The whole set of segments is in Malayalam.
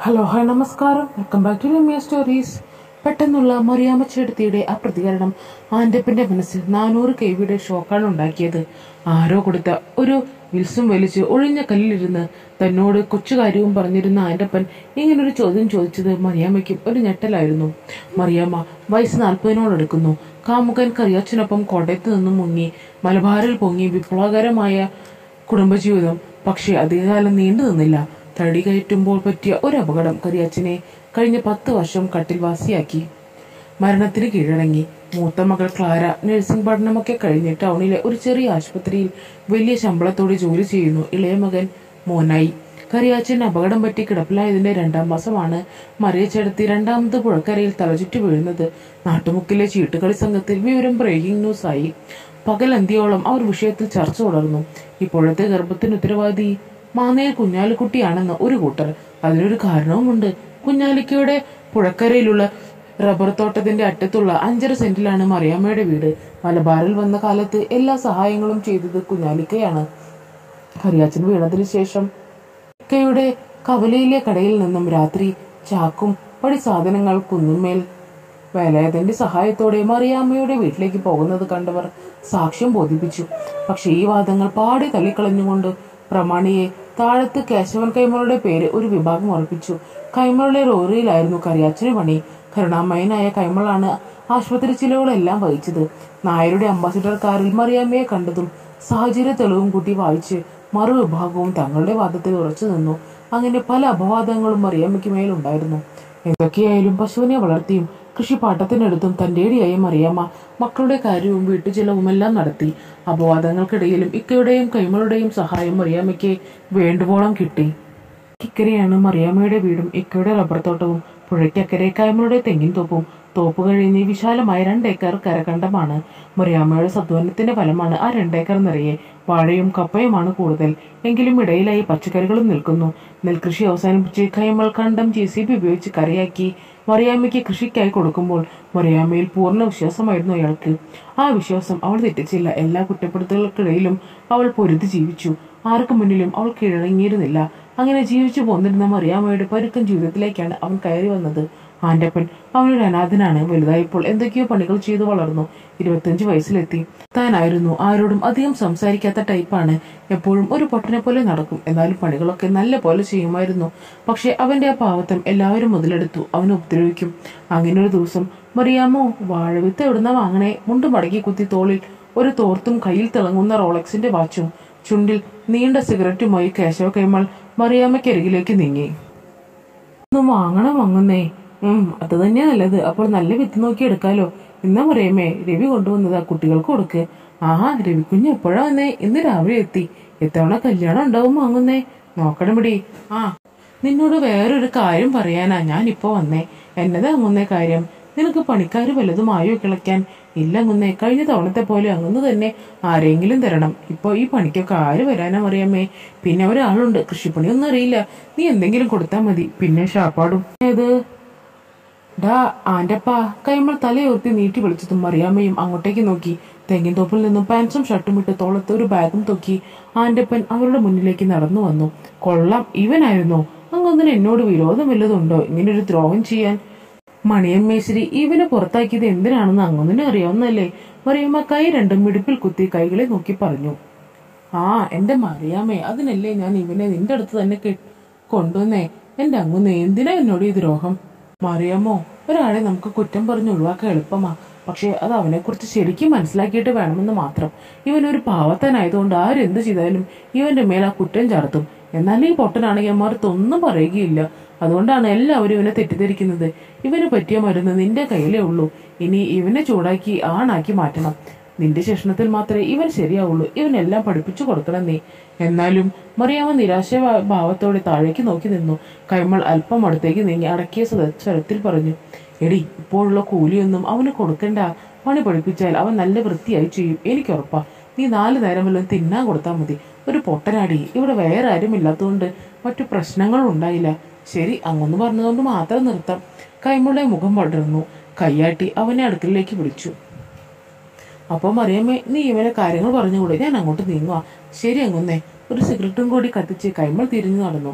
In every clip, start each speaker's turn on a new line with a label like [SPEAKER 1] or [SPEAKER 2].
[SPEAKER 1] ഹലോ ഹായ് നമസ്കാരം, welcome back to Ramya stories. പെട്ടെന്നുള്ള മറിയാമ്മ ചേട്ടത്തിയുടെ ആ പ്രതികരണം ആൻ്റപ്പന്റെ മനസ്സിൽ 400 KVയുടെ ഷോക്കാണ് ഉണ്ടാക്കിയത്. ആരോ കൊടുത്ത ഒരു വിൽസും വലിച്ച് ഒഴിഞ്ഞ കല്ലിലിരുന്ന് തന്നോട് കൊച്ചുകാര്യവും പറഞ്ഞിരുന്ന ആൻ്റപ്പൻ ഇങ്ങനൊരു ചോദ്യം ചോദിച്ചത് മറിയാമ്മയ്ക്കും ഒരു ഞെട്ടലായിരുന്നു. മറിയാമ്മ വയസ്സ് 40നോടടുക്കുന്നു. കാമുകൻ കറിയാച്ചനൊപ്പം കോട്ടയത്ത് നിന്നും മുങ്ങി മലബാറിൽ പൊങ്ങി വിപ്ലവകരമായ കുടുംബജീവിതം. പക്ഷേ അധികകാലം നീണ്ടു നിന്നില്ല. തടി കയറ്റുമ്പോൾ പറ്റിയ ഒരു അപകടം കറിയാച്ചനെ കഴിഞ്ഞ 10 വർഷം കട്ടിൽവാസിയാക്കി. മരണത്തിന് കീഴടങ്ങി. മൂത്ത മകൾ ക്ലാര നഴ്സിംഗ് പഠനമൊക്കെ കഴിഞ്ഞ് ടൗണിലെ ഒരു ചെറിയ ആശുപത്രിയിൽ വലിയ ശമ്പളത്തോടെ ജോലി ചെയ്യുന്നു. ഇളയ മകൻ മോനായി. കറിയാച്ചൻ അപകടം പറ്റി കിടപ്പിലായതിന്റെ 2ാം മാസമാണ് മറിയ ചേട്ടത്തി രണ്ടാമത് പുഴക്കരയിൽ തലചുറ്റി വീഴുന്നത്. നാട്ടുമുക്കിലെ ചീട്ടുകളി സംഘത്തിൽ വിവരം ബ്രേക്കിംഗ് ന്യൂസ് ആയി. പകലന്തിയോളം അവർ വിഷയത്തിൽ ചർച്ച തുടർന്നു. ഇപ്പോഴത്തെ ഗർഭത്തിന് ഉത്തരവാദി മാന്നേൽ കുഞ്ഞാലിക്കുട്ടിയാണെന്ന് ഒരു കൂട്ടർ. അതിനൊരു കാരണവുമുണ്ട്. കുഞ്ഞാലിക്കയുടെ പുഴക്കരയിലുള്ള റബ്ബർ തോട്ടത്തിന്റെ അറ്റത്തുള്ള 5.5 സെന്റിലാണ് മറിയാമ്മയുടെ വീട്. മലബാറിൽ വന്ന കാലത്ത് എല്ലാ സഹായങ്ങളും ചെയ്തത് കുഞ്ഞാലിക്കയാണ്. കറിയാച്ചൻ വീണതിനു ശേഷം യുടെ കവലയിലെ കടയിൽ നിന്നും രാത്രി ചാക്കും പടി സാധനങ്ങൾ കുന്നുമേൽ വേലായുധന്റെ സഹായത്തോടെ മറിയാമ്മയുടെ വീട്ടിലേക്ക് പോകുന്നത് കണ്ടവർ സാക്ഷ്യം ബോധിപ്പിച്ചു. പക്ഷെ ഈ വാദങ്ങൾ പാടെ തള്ളിക്കളഞ്ഞുകൊണ്ട് പ്രമാണിയെ താഴത്ത് കേശവൻ കൈമളുടെ പേര് ഒരു വിഭാഗം ഉറപ്പിച്ചു. കൈമളുടെ ലോറിയിലായിരുന്നു കറിയാച്ചന് പണി. കരുണാമയനായ കൈമളാണ് ആശുപത്രി ചിലവുകളെല്ലാം വഹിച്ചത്. നായരുടെ അംബാസിഡർ കാറിൽ മറിയാമ്മയെ കണ്ടതും സാഹചര്യ തെളിവും കൂട്ടി വായിച്ച് മറുവിഭാഗവും തങ്ങളുടെ വാദത്തിൽ ഉറച്ചു നിന്നു. അങ്ങനെ പല അപവാദങ്ങളും മറിയാമ്മയ്ക്ക് മേലുണ്ടായിരുന്നു. എന്തൊക്കെയായാലും പശുവിനെ വളർത്തിയും കൃഷിപ്പാട്ടത്തിനടുത്തും തന്റേടിയായ മറിയാമ്മ മക്കളുടെ കാര്യവും വീട്ടുചെലവുമെല്ലാം നടത്തി. അപവാദങ്ങൾക്കിടയിലും ഇക്കയുടെയും കൈമളുടെയും സഹായം മറിയാമ്മയ്ക്ക് വേണ്ടുവോളം കിട്ടി. ഇക്കരെയാണ് മറിയാമ്മയുടെ വീടും ഇക്കയുടെ റബ്ബർ തോട്ടവും. പുഴയ്ക്കക്കരെ കൈമളുടെ തെങ്ങിൻ തോപ്പും. തോപ്പ് കഴിഞ്ഞ് വിശാലമായ 2 ഏക്കർ കരകണ്ടമാണ്. മറിയാമ്മയുടെ സദ്വനത്തിന്റെ ഫലമാണ് ആ 2 ഏക്കർ നിറയെ. വാഴയും കപ്പയുമാണ് കൂടുതൽ. എങ്കിലും ഇടയിലായി പച്ചക്കറികളും നിൽക്കുന്നു. നെൽകൃഷി അവസാനിപ്പിച്ച് കൈമൾ കണ്ടം JCB ഉപയോഗിച്ച് കരയാക്കി മറിയാമ്മയ്ക്ക് കൃഷിക്കായി കൊടുക്കുമ്പോൾ മറിയാമ്മയിൽ പൂർണ്ണ വിശ്വാസമായിരുന്നു അയാൾക്ക്. ആ വിശ്വാസം അവൾ തെറ്റിച്ചില്ല. എല്ലാ കുറ്റപ്പെടുത്തലുകൾക്കിടയിലും അവൾ പൊരുതി ജീവിച്ചു. ആർക്കു മുന്നിലും അവൾ കീഴടങ്ങിയിരുന്നില്ല. അങ്ങനെ ജീവിച്ചു പോന്നിരുന്ന മറിയാമ്മയുടെ പരുക്കൻ ജീവിതത്തിലേക്കാണ് അവൻ കയറി വന്നത്. ആൻ്റപ്പൻ അവനൊരു അനാഥനാണ്. വലുതായപ്പോൾ എന്തൊക്കെയോ പണികൾ ചെയ്തു വളർന്നു. 25 വയസ്സിലെത്തി. താനായിരുന്നു ആരോടും അധികം സംസാരിക്കാത്ത ടൈപ്പാണ്. എപ്പോഴും ഒരു പൊട്ടനെ പോലെ നടക്കും. എന്നാലും പണികളൊക്കെ നല്ല പോലെ ചെയ്യുമായിരുന്നു. പക്ഷെ അവന്റെ ആ പാവത്തം എല്ലാവരും മുതലെടുത്തു. അവനെ ഉപദ്രവിക്കും. അങ്ങനെ ഒരു ദിവസം മറിയാമ്മോ വാഴവിത്ത് എവിടുന്ന വാങ്ങണേ? മുണ്ട് മടക്കി കുത്തി തോളിൽ ഒരു തോർത്തും കയ്യിൽ തിളങ്ങുന്ന റോളക്സിന്റെ വാച്ചും ചുണ്ടിൽ നീണ്ട സിഗരറ്റുമായി കേശവ കൈമൾ മറിയാമ്മയ്ക്കരികിലേക്ക് നീങ്ങി. ഒന്നും വാങ്ങണം വാങ്ങുന്നേ. അത് തന്നെയാ നല്ലത്. അപ്പോൾ നല്ല വിത്ത് നോക്കി എടുക്കാലോ. ഇന്നാ മറിയാമ്മേ, രവി കൊണ്ടുവന്നതാ, കുട്ടികൾക്ക് കൊടുക്ക്. ആഹാ, രവിക്കുഞ്ഞ് എപ്പോഴാ വന്നേ? ഇന്ന് രാവിലെ എത്തി. എത്തവണ കല്യാണം ഉണ്ടാവും വാങ്ങുന്നേ. നോക്കണമിടി. നിന്നോട് വേറൊരു കാര്യം പറയാനാ ഞാൻ ഇപ്പൊ വന്നേ. എന്നതാ അങ്ങുന്നേ കാര്യം? നിനക്ക് പണിക്കാര് വല്ലതും ആയോ കിളയ്ക്കാൻ? ഇല്ല അങ്ങുന്നേ, കഴിഞ്ഞ തവണത്തെ പോലെ അങ്ങന്ന് തന്നെ ആരെങ്കിലും തരണം. ഇപ്പൊ ഈ പണിക്കൊക്കെ ആര് വരാനാ മറിയാമ്മേ? പിന്നെ ഒരാളുണ്ട്, കൃഷിപ്പണിയൊന്നും അറിയില്ല. നീ എന്തെങ്കിലും കൊടുത്താ മതി. പിന്നെ ഷാപ്പാടും. ഏത് ഡാ ആൻ്റപ്പാ? കൈമൾ തലയോർത്തി നീട്ടി വിളിച്ചതും മറിയാമ്മയും അങ്ങോട്ടേക്ക് നോക്കി. തെങ്ങിൻ തോപ്പിൽ നിന്നും പാൻസും ഷർട്ടും ഇട്ട് തോളത്ത് ഒരു ബാഗും തൂക്കി ആൻ്റപ്പൻ അവരുടെ മുന്നിലേക്ക് നടന്നു വന്നു. കൊള്ളാം, ഇവനായിരുന്നോ? അങ്ങൊന്നിന് എന്നോട് വിരോധം വല്ലതുണ്ടോ ഇങ്ങനൊരു ദ്രോഹം ചെയ്യാൻ? മണിയൻ മേശ്ശേരി ഇവനെ പുറത്താക്കിയത് എന്തിനാണെന്ന് അങ്ങൊന്നിനും അറിയാവുന്നല്ലേ? മറിയാമ്മ കൈ രണ്ടും മിടുപ്പിൽ കുത്തി കൈകളെ നോക്കി പറഞ്ഞു. എന്റെ മറിയാമ്മേ, അതിനല്ലേ ഞാൻ ഇവനെ നിന്റെ അടുത്ത് തന്നെ കൊണ്ടുവന്നേ. എന്റെ അങ്ങുന്നേ, എന്തിനാ എന്നോട് ഈ ദ്രോഹം? മറിയാമ്മോ, ഒരാളെ നമുക്ക് കുറ്റം പറഞ്ഞ് ഒഴിവാക്കാൻ എളുപ്പമാ. പക്ഷെ അത് അവനെ കുറിച്ച് ശരിക്കും മനസ്സിലാക്കിയിട്ട് വേണമെന്ന് മാത്രം. ഇവനൊരു പാവത്താനായതുകൊണ്ട് ആരെന്ത് ചെയ്താലും ഇവന്റെ മേൽ ആ കുറ്റം ചാർത്തും. എന്നാൽ ഈ പൊട്ടനാണെങ്കിൽ മറുത്തൊന്നും പറയുകയില്ല. അതുകൊണ്ടാണ് എല്ലാവരും ഇവനെ തെറ്റിദ്ധരിക്കുന്നത്. ഇവന് പറ്റിയ മരുന്ന് നിന്റെ കയ്യിലേ ഉള്ളൂ. ഇനി ഇവനെ ചൂടാക്കി ആണാക്കി മാറ്റണം. നിന്റെ ശിക്ഷണത്തിൽ മാത്രമേ ഇവൻ ശരിയാവുള്ളൂ. ഇവനെല്ലാം പഠിപ്പിച്ചു കൊടുക്കണം നീ. എന്നാലും മറിയാമ്മ നിരാശ ഭാവത്തോടെ താഴേക്ക് നോക്കി നിന്നു. കൈമൾ അല്പം അടുത്തേക്ക് നീങ്ങി അടക്കിയ സ്വരത്തിൽ പറഞ്ഞു. എടി, ഇപ്പോഴുള്ള കൂലിയൊന്നും അവന് കൊടുക്കണ്ട. പണി പഠിപ്പിച്ചാൽ അവൻ നല്ല വൃത്തിയായി ചെയ്യും. എനിക്കുറപ്പാ. നീ 4 നേരം വല്ലതും തിന്നാൻ കൊടുത്താൽ മതി. ഒരു പൊട്ടനാടി. ഇവിടെ വേറെ ആരും ഇല്ലാത്തതുകൊണ്ട് മറ്റു പ്രശ്നങ്ങളും ഉണ്ടായില്ല. ശരി, അങ്ങൊന്ന് പറഞ്ഞതുകൊണ്ട് മാത്രം നിർത്താം. കൈമളുടെ മുഖം വളർന്നു. കയ്യാട്ടി അവനെ അടുക്കളയിലേക്ക് വിളിച്ചു. അപ്പൊ മറിയാമ്മേ, നീ ഇവനെ കാര്യങ്ങൾ പറഞ്ഞുകൂടെ? ഞാൻ അങ്ങോട്ട് നീങ്ങുക. ശരി അങ്ങുന്നേ. ഒരു സിഗരറ്റും കൂടി കത്തിച്ച് കൈമൾ തിരിഞ്ഞു നടന്നു.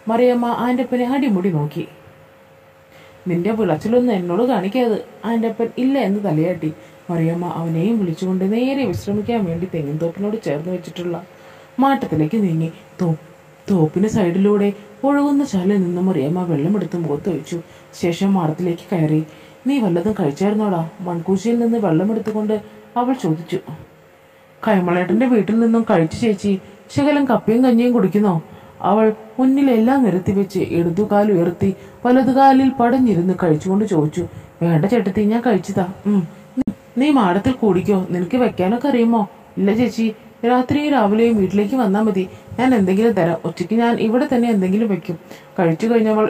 [SPEAKER 1] മറിയമ്മ ആൻ്റപ്പനെ അടിമുടി നോക്കി. നിന്റെ വിളച്ചിലൊന്നും എന്നോട് കാണിക്കാതെ. ആൻ്റപ്പൻ ഇല്ല എന്ന് തലയാട്ടി. മറിയമ്മ അവനെയും വിളിച്ചുകൊണ്ട് നേരെ വിശ്രമിക്കാൻ വേണ്ടി തെങ്ങിൻതോപ്പിനോട് ചേർന്ന് വെച്ചിട്ടുള്ള മാട്ടത്തിലേക്ക് നീങ്ങി. തോപ്പിന് സൈഡിലൂടെ ഒഴുകുന്ന ചാലിൽ നിന്നും മറിയമ്മ വെള്ളമെടുത്ത് മുഖത്ത് ഒഴിച്ചു. ശേഷം മാടത്തിലേക്ക് കയറി. നീ വല്ലതും കഴിച്ചായിരുന്നോടാ? മൺകൂശിയിൽ നിന്ന് വെള്ളമെടുത്തുകൊണ്ട് അവൾ ചോദിച്ചു. കൈമളേട്ടന്റെ വീട്ടിൽ നിന്നും കഴിച്ചു ചേച്ചി. ശകലം കപ്പയും കഞ്ഞിയും കുടിക്കുന്നോ? അവൾ മുന്നിലെല്ലാം നിരത്തി വെച്ച് ഇടതുകാൽ ഉയർത്തി വലതുകാലിൽ പടഞ്ഞിരുന്ന് കഴിച്ചുകൊണ്ട് ചോദിച്ചു. വേണ്ട ചേട്ടത്തി, ഞാൻ കഴിച്ചതാ. നീ മാടത്തിൽ കൂടിക്കോ. നിനക്ക് വെക്കാനൊക്കെ അറിയുമോ? ഇല്ല ചേച്ചി, രാത്രിയും രാവിലെയും വീട്ടിലേക്ക് വന്നാൽ മതി. ഞാൻ എന്തെങ്കിലും തരാം. ഉച്ചയ്ക്ക് ഞാൻ ഇവിടെ തന്നെ എന്തെങ്കിലും വെക്കും. കഴിച്ചു കഴിഞ്ഞവൾ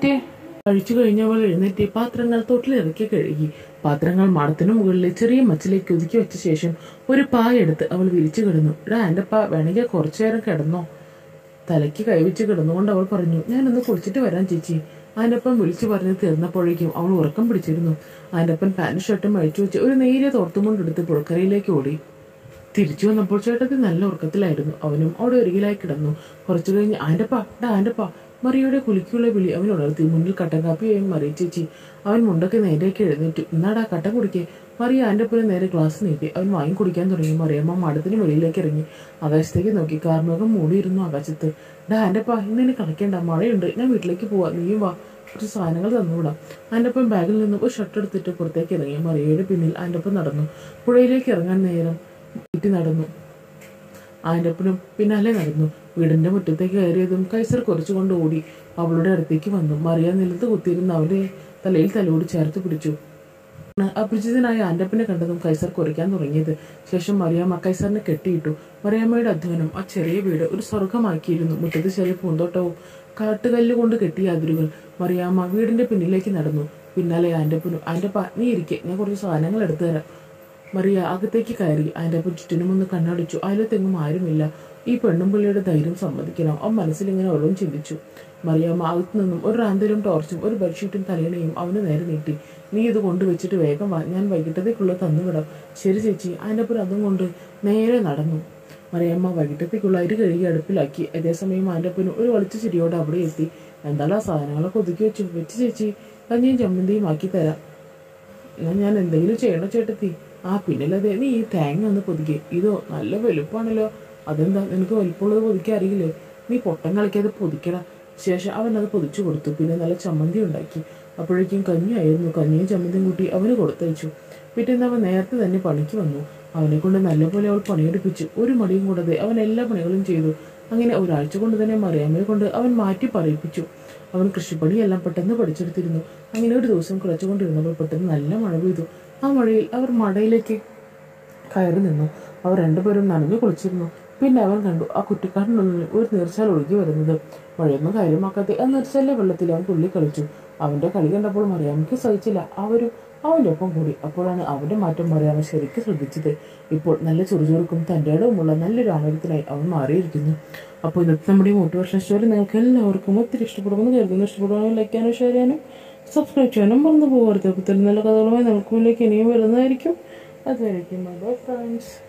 [SPEAKER 1] എഴുന്നേറ്റ് പാത്രങ്ങൾ തൊട്ടിലിറക്കി കഴുകി. പാത്രങ്ങൾ മാടത്തിനു മുകളിൽ ചെറിയ മച്ചിലേക്ക് ഒതുക്കി വെച്ച ശേഷം ഒരു പായ എടുത്ത് അവൾ വിരിച്ചു കിടന്നു. ആൻ്റപ്പ വേണമെങ്കിൽ കുറച്ചു നേരം കിടന്നോ? തലയ്ക്ക് കൈവച്ച് കിടന്നുകൊണ്ട് അവൾ പറഞ്ഞു. ഞാനൊന്ന് കുളിച്ചിട്ട് വരാം ചേച്ചി. ആൻ്റപ്പൻ വിളിച്ചു പറഞ്ഞ് തീർന്നപ്പോഴേക്കും അവൾ ഉറക്കം പിടിച്ചിരുന്നു. ആൻ്റപ്പൻ പാൻറ് ഷർട്ടും അഴിച്ചു വെച്ച് ഒരു നേരിയ തോർത്തുകൊണ്ടെടുത്ത് പുഴക്കരയിലേക്ക് ഓടി. തിരിച്ചു വന്നപ്പോൾ ചേട്ടത്തി നല്ല ഉറക്കത്തിലായിരുന്നു. അവനും അവിടെ ഒരിക്കലായി കിടന്നു. കുറച്ചു കഴിഞ്ഞ് ആൻ്റപ്പ മറിയയുടെ കുലിക്കുള്ള വിളി അവൻ ഉണർത്തി. മുന്നിൽ കട്ടൻ കാപ്പിയായും മറിയ ചേച്ചി. അവൻ മുണ്ടൊക്കെ നേരേക്ക് എഴുന്നേറ്റു. എന്നാടാ കട്ടൻ കുടിക്കേ? മറിയ ആൻ്റപ്പന് നേരെ ഗ്ലാസ് നീട്ടി. അവൻ വാങ്ങി കുടിക്കാൻ തുടങ്ങി. മറിയമ്മ മാടത്തിന് വെളിയിലേക്ക് ഇറങ്ങി ആകാശത്തേക്ക് നോക്കി. കാർമേഘം മൂടിയിരുന്നു ആകാശത്ത്. ആൻ്റപ്പ, ഇന്നിനി കളിക്കേണ്ട, മഴയുണ്ട്. ഞാൻ വീട്ടിലേക്ക് പോവാ. നീയും വാ, കുറച്ച് സാധനങ്ങൾ തന്നുവിടാം. ആൻ്റപ്പൻ ബാഗിൽ നിന്നും ഒരു ഷർട്ട് എടുത്തിട്ട് പുറത്തേക്ക് ഇറങ്ങി. മറിയയുടെ പിന്നിൽ ആൻ്റപ്പൻ നടന്നു. പുഴയിലേക്ക് ഇറങ്ങാൻ നേരം വീട്ടിൽ നടന്നു. ആൻ്റപ്പനും പിന്നാലെ നടന്നു. വീടിന്റെ മുറ്റത്തേക്ക് കയറിയതും കൈസർ കുറച്ചുകൊണ്ട് ഓടി അവളുടെ അടുത്തേക്ക് വന്നു. മറിയ നിലത്ത് കുത്തിയിരുന്ന അവന്റെ തലയിൽ തലോടി ചേർത്ത് പിടിച്ചു. അപരിചിതനായ ആൻ്റപ്പനെ കണ്ടതും കൈസർ കുരയ്ക്കാൻ തുടങ്ങിയത്. ശേഷം മറിയാമ്മ കൈസറിനെ കെട്ടിയിട്ടു. മറിയാമ്മയുടെ അധ്വാനം ആ ചെറിയ വീട് ഒരു സ്വർഗമാക്കിയിരുന്നു. മുറ്റത്ത് ചെറിയ പൂന്തോട്ടവും കാട്ടുകല്ലുകൊണ്ട് കെട്ടിയ അതിരുകൾ. മറിയാമ്മ വീടിന്റെ പിന്നിലേക്ക് നടന്നു. പിന്നാലെ ആൻ്റപ്പനും. ആൻ്റപ്പ, നീ ഇരിക്കെ, ഞാൻ കുറച്ച് സാധനങ്ങൾ എടുത്തു തരാം. മറിയ അകത്തേക്ക് കയറി. ആൻ്റപ്പൻ ചുറ്റിനുമൊന്ന് കണ്ണടിച്ചു. അതിലത്തെങ്ങും ആരുമില്ല. ഈ പെണ്ണും പിള്ളയുടെ ധൈര്യം സമ്മതിക്കണം. അവൻ മനസ്സിലിങ്ങനെ ഓരോന്നും ചിന്തിച്ചു. മറിയാമ്മ അകത്തു നിന്നും ഒരു റാന്തലും ടോർച്ചും ഒരു ബെഡ്ഷീറ്റും തലയിണയും അവന് നേരെ നീട്ടി. നീ ഇത് കൊണ്ടുവച്ചിട്ട് വേഗം വാ, ഞാൻ വൈകിട്ടത്തേക്കുള്ള തന്നുവിടാം. ശരി ചേച്ചി. ആൻ്റപ്പൻ അതും കൊണ്ട് നേരെ നടന്നു. മറിയമ്മ വൈകിട്ടത്തേക്കുള്ള അരി കഴുകി അടുപ്പിലാക്കി. അതേസമയം ആൻ്റപ്പനും ഒരു വളിച്ച ചിരിയോടെ അവിടെ എത്തി. എന്തായാലും ആ സാധനങ്ങളൊക്കെ ഒതുക്കി വെച്ച് ചേച്ചി, കഞ്ഞിയും ചമ്മന്തിയും ആക്കി തരാം. ഞാൻ എന്തെങ്കിലും ചെയ്യണോ ചേട്ടത്തി? പിന്നിലതെ, നീ ഈ തേങ്ങ ഒന്ന് പൊതിക്കേ. ഇതോ നല്ല വലുപ്പാണല്ലോ. അതെന്താ, നിനക്ക് വലുപ്പമുള്ളത് പൊതിക്കാൻ അറിയില്ലേ? നീ പൊട്ടം കളിക്കാതെ പൊതിക്കട. ശേഷം അവൻ അത് പൊതിച്ചു കൊടുത്തു. പിന്നെ നല്ല ചമ്മന്തി ഉണ്ടാക്കി. അപ്പോഴേക്കും കഞ്ഞിയായിരുന്നു. കഞ്ഞിയും ചമ്മന്തിയും കൂട്ടി അവന് കൊടുത്തയച്ചു. പിറ്റേന്ന് അവൻ നേരത്തെ തന്നെ പണിക്ക് വന്നു. അവനെ കൊണ്ട് നല്ലപോലെ അവൾ പണിയെടുപ്പിച്ചു. ഒരു മടിയും കൂടാതെ അവൻ എല്ലാ പണികളും ചെയ്തു. അങ്ങനെ ഒരാഴ്ച കൊണ്ട് തന്നെ മറിയാമ്മയെ കൊണ്ട് അവൻ മാറ്റി പറയിപ്പിച്ചു. അവൻ കൃഷിപ്പണിയെല്ലാം പെട്ടെന്ന് പഠിച്ചെടുത്തിരുന്നു. അങ്ങനെ ഒരു ദിവസം കുളച്ചുകൊണ്ടിരുന്നപ്പോൾ പെട്ടെന്ന് നല്ല മഴ പെയ്തു. ആ മഴയിൽ അവർ മടയിലേക്ക് കയറി നിന്നു. അവർ രണ്ടുപേരും നനഞ്ഞു കുളിച്ചിരുന്നു. പിന്നെ അവൻ കണ്ടു ആ കുറ്റിക്കാട്ടിനുള്ളിൽ ഒരു നീർച്ചാൽ ഒഴുകി വരുന്നത്. മഴയൊന്നും കാര്യമാക്കാതെ ആ നീർച്ചാലിലെ വെള്ളത്തിൽ അവൻ തുള്ളി കളിച്ചു. അവന്റെ കളി കണ്ടപ്പോൾ മറിയാമ്മയ്ക്ക് സഹിച്ചില്ല. അവരും അവൻ്റെ ഒപ്പം കൂടി. അപ്പോഴാണ് അവന്റെ മാറ്റം മറിയാമ്മ ശരിക്കും ശ്രദ്ധിച്ചത്. ഇപ്പോൾ നല്ല ചുറുചുറുക്കും തൻ്റെ ഇടവുമുള്ള നല്ലൊരു ആണവത്തിനായി അവൻ മാറിയിരിക്കുന്നു. അപ്പോൾ ഇന്നത്തെ നമ്മുടെ മോട്ടിവേഷൻ സ്റ്റോറി നിങ്ങൾക്ക് എല്ലാവർക്കും ഒത്തിരി ഇഷ്ടപ്പെടുമെന്ന് കരുതുന്നു. ഇഷ്ടപ്പെടുവാനും ലൈക്ക് ചെയ്യാനും ഷെയർ ചെയ്യാനും സബ്സ്ക്രൈബ് ചെയ്യാനും മറന്നു പോകരുത്. നല്ല കഥകളുമായി നമുക്ക് മുന്നിലേക്ക് ഇനിയും വരുന്നതായിരിക്കും. അതുവരെയ്ക്കും ബൈ ഫ്രണ്ട്സ്.